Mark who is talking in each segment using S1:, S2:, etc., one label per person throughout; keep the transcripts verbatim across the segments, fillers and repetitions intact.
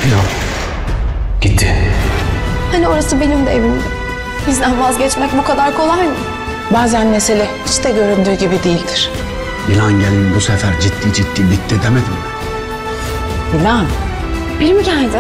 S1: Yok. Gitti.
S2: Hani orası benim de evimdi. Bizden vazgeçmek bu kadar kolay mı?
S3: Bazen mesele hiç de göründüğü gibi değildir.
S1: Dilan gelin bu sefer ciddi ciddi bitti demedim mi?
S3: Dilan.
S2: Biri mi geldi?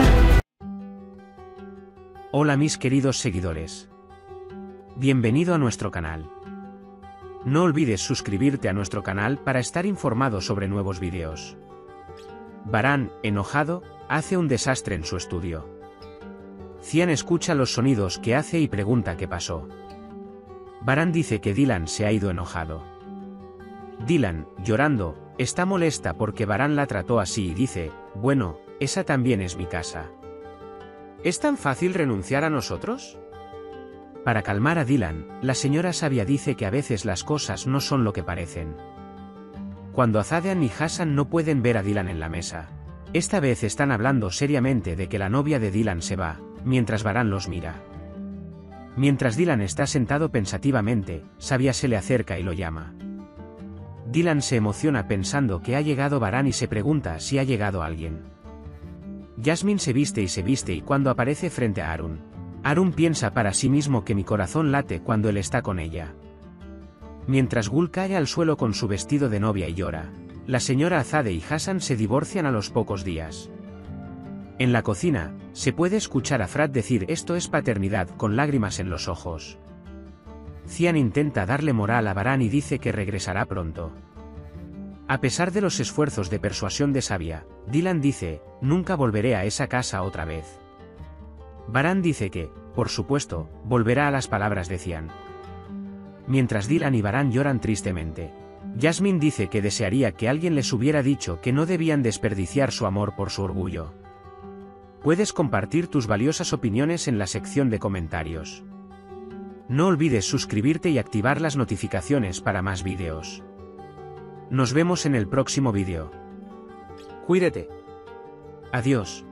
S4: Hola mis queridos seguidores. Bienvenido a nuestro canal. No olvides suscribirte a nuestro canal para estar informado sobre nuevos vídeos. Varane, enojado, hace un desastre en su estudio. Cian escucha los sonidos que hace y pregunta qué pasó. Varane dice que Dilan se ha ido enojado. Dilan, llorando, está molesta porque Varane la trató así y dice, bueno, esa también es mi casa. ¿Es tan fácil renunciar a nosotros? Para calmar a Dilan, la señora sabia dice que a veces las cosas no son lo que parecen. Cuando Azadean y Hassan no pueden ver a Dilan en la mesa. Esta vez están hablando seriamente de que la novia de Dilan se va, mientras Varane los mira. Mientras Dilan está sentado pensativamente, Sabia se le acerca y lo llama. Dilan se emociona pensando que ha llegado Varane y se pregunta si ha llegado alguien. Jasmine se viste y se viste y cuando aparece frente a Harun. Harun piensa para sí mismo que mi corazón late cuando él está con ella. Mientras Gul cae al suelo con su vestido de novia y llora, la señora Azade y Hassan se divorcian a los pocos días. En la cocina, se puede escuchar a Frat decir esto es paternidad con lágrimas en los ojos. Cian intenta darle moral a Varane y dice que regresará pronto. A pesar de los esfuerzos de persuasión de Sabia, Dilan dice, nunca volveré a esa casa otra vez. Varane dice que, por supuesto, volverá a las palabras de Cian. Mientras Dilan y Varane lloran tristemente, Jasmine dice que desearía que alguien les hubiera dicho que no debían desperdiciar su amor por su orgullo. Puedes compartir tus valiosas opiniones en la sección de comentarios. No olvides suscribirte y activar las notificaciones para más vídeos. Nos vemos en el próximo vídeo. Cuídate. Adiós.